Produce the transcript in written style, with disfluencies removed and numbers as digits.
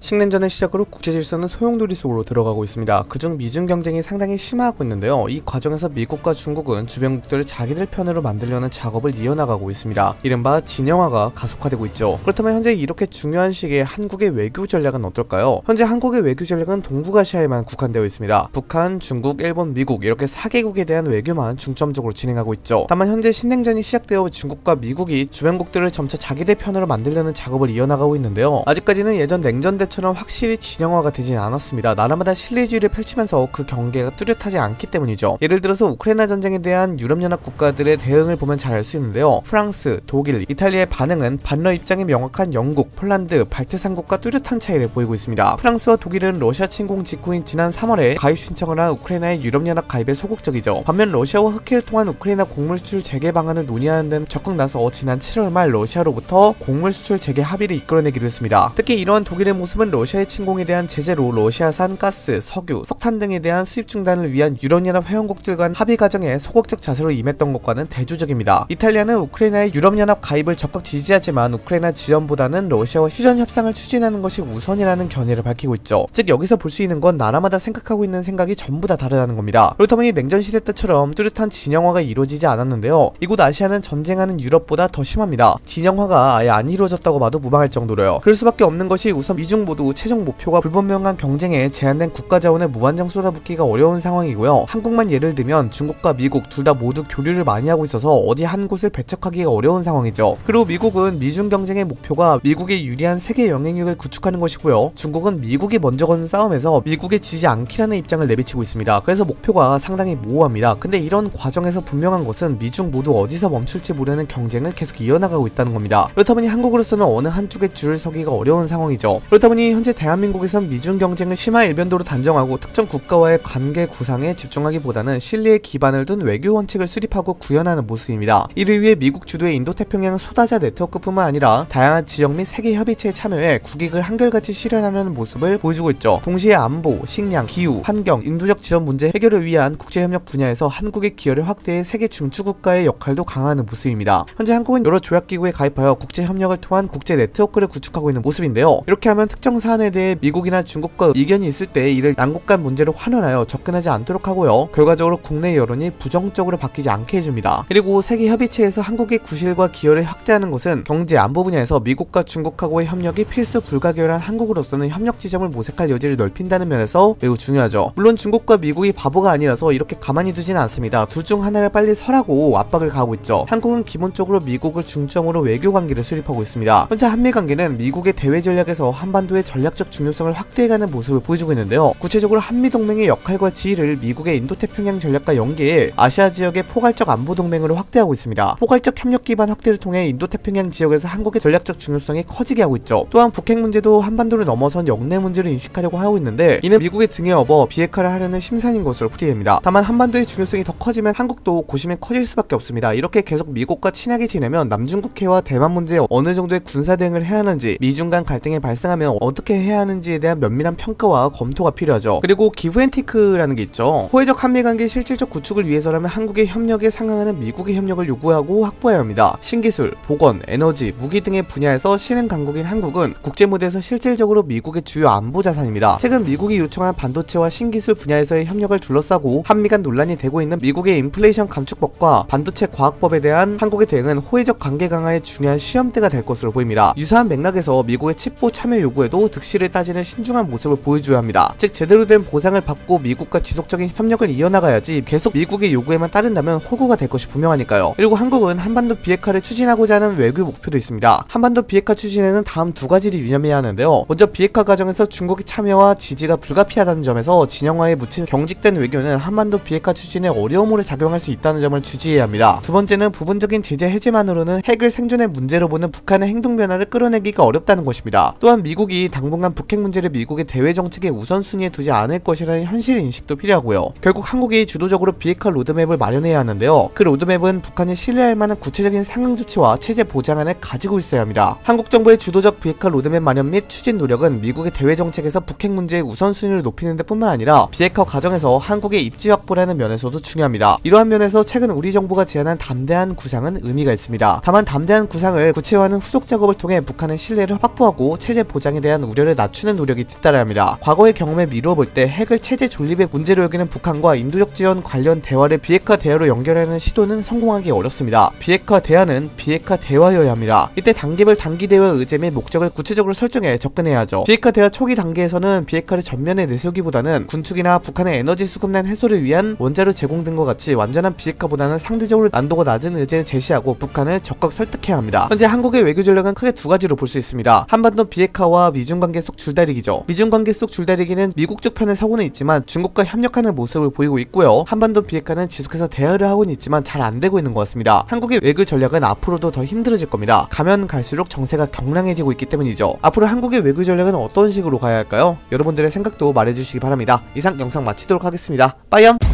식냉전을 시작으로 국제질서는 소용돌이 속으로 들어가고 있습니다. 그중 미중 경쟁이 상당히 심화하고 있는데요. 이 과정에서 미국과 중국은 주변국들을 자기들 편으로 만들려는 작업을 이어나가고 있습니다. 이른바 진영화가 가속화되고 있죠. 그렇다면 현재 이렇게 중요한 시기에 한국의 외교 전략은 어떨까요? 현재 한국의 외교 전략은 동북아시아에만 국한되어 있습니다. 북한, 중국, 일본, 미국 이렇게 4개국에 대한 외교만 중점적으로 진행하고 있죠. 다만 현재 신냉전이 시작되어 중국과 미국이 주변국들을 점차 자기들 편으로 만들려는 작업을 이어나가고 있는데요. 아직까지는 예전 냉전 때처럼 확실히 진영화가 되진 않았습니다. 나라마다 실리주의를 펼치면서 그 경계가 뚜렷하지 않기 때문이죠. 예를 들어서 우크라이나 전쟁에 대한 유럽연합 국가들의 대응을 보면 잘 알 수 있는데요. 프랑스, 독일, 이탈리아의 반응은 반러 입장이 명확한 영국, 폴란드, 발트삼국과 뚜렷한 차이를 보이고 있습니다. 프랑스와 독일은 러시아 침공 직후인 지난 3월에 가입 신청을 한 우크라이나의 유럽연합 가입에 소극적이죠. 반면 러시아와 흑해를 통한 우크라이나 곡물 수출 재개 방안을 논의하는 데는 적극 나서 지난 7월 말 러시아로부터 곡물 수출 재개 합의를 이끌어내기로 했습니다. 특히 이러한 독일의 모습은 러시아의 침공에 대한 제재로 러시아산 가스, 석유, 석탄 등에 대한 수입 중단을 위한 유럽연합 회원국들 간 합의 과정에 소극적 자세로 임했던 것과는 대조적입니다. 이탈리아는 우크라이나의 유럽연합 가입을 적극 지지하지만 우크라이나 지원보다는 러시아와 휴전 협상을 추진하는 것이 우선이라는 견해를 밝히고 있죠. 즉 여기서 볼 수 있는 건 나라마다 생각하고 있는 생각이 전부 다 다르다는 겁니다. 그렇다 보니 냉전시대 때처럼 뚜렷한 진영화가 이루어지지 않았는데요. 이곳 아시아는 전쟁하는 유럽보다 더 심합니다. 진영화가 아예 안 이루어졌다고 봐도 무방할 정도로요. 그럴 수밖에 없는 것이 우선 미중 모두 최종 목표가 불분명한 경쟁에 제한된 국가 자원에 무한정 쏟아붓기가 어려운 상황이고요. 한국만 예를 들면 중국과 미국 둘 다 모두 교류를 많이 하고 있어서 어디 한 곳을 배척하기가 어려운 상황이죠. 그리고 미국은 미중 경쟁의 목표가 미국의 유리한 세계 영향력을 구축하는 것이고요. 중국은 미국이 먼저 거는 싸움에서 미국에 지지 않기라는 입장을 내비치고 있습니다. 그래서 목표가 상당히 모호합니다. 근데 이런 과정에서 분명한 것은 미중 모두 어디서 멈출지 모르는 경쟁을 계속 이어나가고 있다는 겁니다. 그렇다 보니 한국으로서는 어느 한쪽에 줄을 서기가 어려운 상황이죠. 그렇다 보니 현재 대한민국에선 미중 경쟁을 심화 일변도로 단정하고 특정 국가와의 관계 구상에 집중하기보다는 실리에 기반을 둔 외교 원칙을 수립하고 구현하는 모습입니다. 이를 위해 미국 주도의 인도태평양 소다자 네트워크뿐만 아니라 다양한 지역 및 세계 협의체에 참여해 국익을 한결같이 실현하려는 모습을 보여주고 있죠. 동시에 안보, 식량, 기후, 환경, 인도적 지원 문제 해결을 위한 국제협력 분야에서 한국의 기여를 확대해 세계 중추국가의 역할도 강화하는 모습입니다. 현재 한국은 여러 조약기구에 가입하여 국제협력을 통한 국제 네트워크를 구축하고 있는 모습인데요. 이렇게 하면 특정 사안에 대해 미국이나 중국과 의견이 있을 때 이를 양국 간 문제로 환원하여 접근하지 않도록 하고요. 결과적으로 국내 여론이 부정적으로 바뀌지 않게 해줍니다. 그리고 세계 협의체에서 한국의 구실과 기여를 확대하는 것은 경제, 안보 분야에서 미국과 중국하고의 협력이 필수 불가결한 한국으로서는 협력 지점을 모색할 여지를 넓힌다는 면에서 매우 중요하죠. 물론 중국과 미국이 바보가 아니라서 이렇게 가만히 두지는 않습니다. 둘 중 하나를 빨리 설하고 압박을 가하고 있죠. 한국은 기본적으로 미국을 중점으로 외교 관계를 수립하고 있습니다. 현재 한미 관계는 미국의 대외 전략에서 한반도의 전략적 중요성을 확대해가는 모습을 보여주고 있는데요. 구체적으로 한미 동맹의 역할과 지위를 미국의 인도태평양 전략과 연계해 아시아 지역의 포괄적 안보 동맹으로 확대하고 있습니다. 포괄적 협력 기반 확대를 통해 인도태평양 지역에서 한국의 전략적 중요성이 커지게 하고 있죠. 또한 북핵 문제도 한반도를 넘어선 영내 문제를 인식하려고 하고 있는데 이는 미국의 등에 업어 비핵화를 하려는 심산인 것으로 풀이됩니다. 다만 한반도의 중요성이 더 커지면 한국도 고심에 커질 수밖에 없습니다. 이렇게 계속 미국과 친하게 지내면 남중국해와 대만 문제에 어느 정도의 군사 대응을 해야 하는지, 미중 간 갈등이 발생하면 어떻게 해야 하는지에 대한 면밀한 평가와 검토가 필요하죠. 그리고 기브앤테이크라는 게 있죠. 호혜적 한미관계 실질적 구축을 위해서라면 한국의 협력에 상응하는 미국의 협력을 요구하고 확보해야 합니다. 신기술, 보건, 에너지, 무기 등의 분야에서 신흥 강국인 한국은 국제무대에서 실질적으로 미국의 주요 안보 자산입니다. 최근 미국이 요청한 반도체와 신기술 분야에서의 협력을 둘러싸고 한미 간 논란이 되고 있는 미국의 인플레이션 감축법과 반도체 과학법에 대한 한국의 대응은 호혜적 관계 강화의 중요한 시험대가 될 것으로 보입니다. 유사한 맥락에서 미국의 칩보 참여 요구에도 득실을 따지는 신중한 모습을 보여줘야 합니다. 즉 제대로 된 보상을 받고 미국과 지속적인 협력을 이어나가야지 계속 미국의 요구에만 따른다면 호구가 될 것이 분명하니까요. 그리고 한국은 한반도 비핵화를 추진하고자 하는 외교 목표도 있습니다. 한반도 비핵화 추진에는 다음 두 가지를 유념해야 하는데요. 먼저 비핵화 과정에서 중국의 참여와 지지가 불가피하다는 점에서 진영화에 묻힌 경직된 외교는 한반도 비핵화 추진에 어려움으로 작용할 수 있다는 점을 주지해야 합니다. 두 번째는 부분적인 제재 해제만으로는 핵을 생존의 문제로 보는 북한의 행동 변화를 끌어내기가 어렵다는 것입니다. 또한 미국이 당분간 북핵 문제를 미국의 대외 정책의 우선순위에 두지 않을 것이라는 현실 인식도 필요하고요. 결국 한국이 주도적으로 비핵화 로드맵을 마련해야 하는데요. 그 로드맵은 북한이 신뢰할 만한 구체적인 상응 조치와 체제 보장안을 가지고 있어야 합니다. 한국 정부의 주도적 비핵화 로드맵 마련 및 추진 노력은 미국의 대외 정책에서 북핵 문제의 우선순위를 높이는 데뿐만 아니라 비핵화 과정에서 한국의 입지 확보라는 면에서도 중요합니다. 이러한 면에서 최근 우리 정부가 제안한 담대한 구상은 의미가 있습니다. 다만 담대한 구상을 구체화하는 후속 작업을 통해 북한의 신뢰를 확보하고 체제 보장에 대한 대한 우려를 낮추는 노력이 뒤따라야 합니다. 과거의 경험에 미루어 볼 때 핵을 체제 존립의 문제로 여기는 북한과 인도적 지원 관련 대화를 비핵화 대화로 연결하는 시도는 성공하기 어렵습니다. 비핵화 대화는 비핵화 대화여야 합니다. 이때 단계별 단기 대화 의제 및 목적을 구체적으로 설정해 접근해야 하죠. 비핵화 대화 초기 단계에서는 비핵화를 전면에 내세우기보다는 군축이나 북한의 에너지 수급난 해소를 위한 원자로 제공 등과 같이 완전한 비핵화보다는 상대적으로 난도가 낮은 의제를 제시하고 북한을 적극 설득해야 합니다. 현재 한국의 외교 전략은 크게 두 가지로 볼 수 있습니다. 한반도 비핵화와 미중 관계 속 줄다리기죠. 미중 관계 속 줄다리기는 미국 쪽 편의 사고는 있지만 중국과 협력하는 모습을 보이고 있고요. 한반도 비핵화는 지속해서 대화를 하고는 있지만 잘 안되고 있는 것 같습니다. 한국의 외교 전략은 앞으로도 더 힘들어질 겁니다. 가면 갈수록 정세가 경랑해지고 있기 때문이죠. 앞으로 한국의 외교 전략은 어떤 식으로 가야 할까요? 여러분들의 생각도 말해주시기 바랍니다. 이상 영상 마치도록 하겠습니다. 빠이염!